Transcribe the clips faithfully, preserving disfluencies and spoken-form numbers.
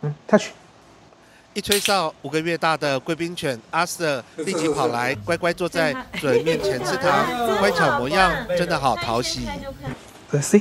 嗯 ，touch。 一吹哨，五个月大的贵宾犬阿瑟立即跑来，乖乖坐在主人面前吃糖，乖巧模样真的好讨喜。 See。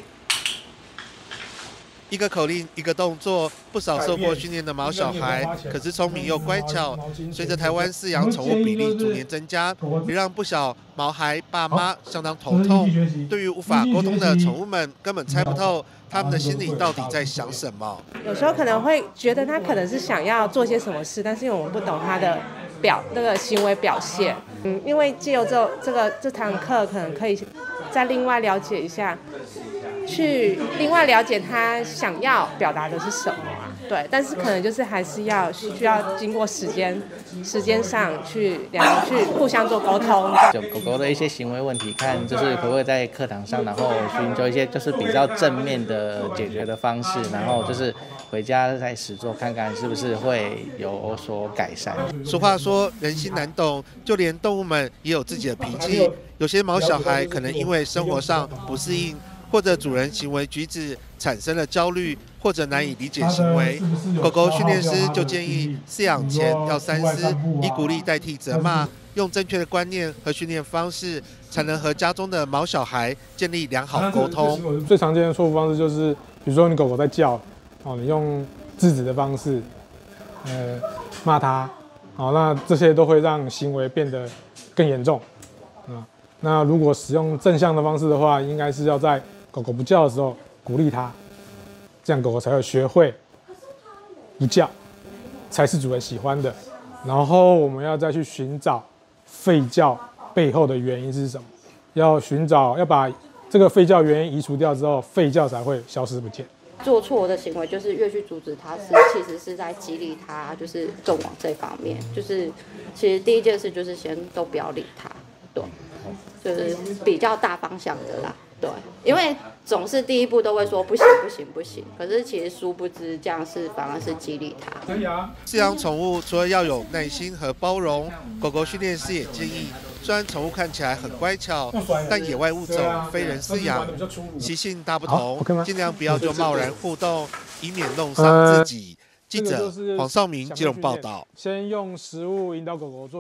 一个口令，一个动作，不少受过训练的毛小孩，可是聪明又乖巧。随着台湾饲养宠物比例逐年增加，也让不少毛孩爸妈相当头痛。对于无法沟通的宠物们，根本猜不透他们的心里到底在想什么。 有时候可能会觉得他可能是想要做些什么事，但是因为我们不懂他的表那个行为表现。嗯，因为借由这这个这堂课，可能可以再另外了解一下。去另外了解他想要表达的是什么啊？对，但是可能就是还是要需要经过时间时间上去两个去互相做沟通。 就狗狗的一些行为问题，看就是可不可以在课堂上，然后寻求一些就是比较正面的解决的方式，然后就是回家再实做看看是不是会有所改善。 俗话说人心难懂，就连动物们也有自己的脾气。有些毛小孩可能因为生活上不适应，或者主人行为举止产生了焦虑，或者难以理解行为，狗狗训练师就建议饲养前要三思，以鼓励代替责骂，用正确的观念和训练方式，才能和家中的毛小孩建立良好沟通。 最常见的错误方式就是，比如说你狗狗在叫，哦，你用制止的方式，呃，骂它，好，那这些都会让行为变得更严重，啊，那如果使用正向的方式的话，应该是要在狗狗不叫的时候鼓励它，这样狗狗才会学会不叫，才是主人喜欢的。然后我们要再去寻找吠叫背后的原因是什么，要寻找要把这个吠叫原因移除掉之后，吠叫才会消失不见。 做错的行为就是越去阻止他，是其实是在激励他，就是更往这方面。就是其实第一件事就是先都不要理他，对，就是比较大方向的啦。对，因为总是第一步都会说不行不行不行，可是其实殊不知这样是反而是激励他。 可以啊。 饲养宠物除了要有耐心和包容，狗狗训练师也建议，虽然宠物看起来很乖巧，但野外物种非人饲养，习性大不同，尽量不要就贸然互动，以免弄伤自己。记者黄少明基隆报道。 先用食物引导狗狗做。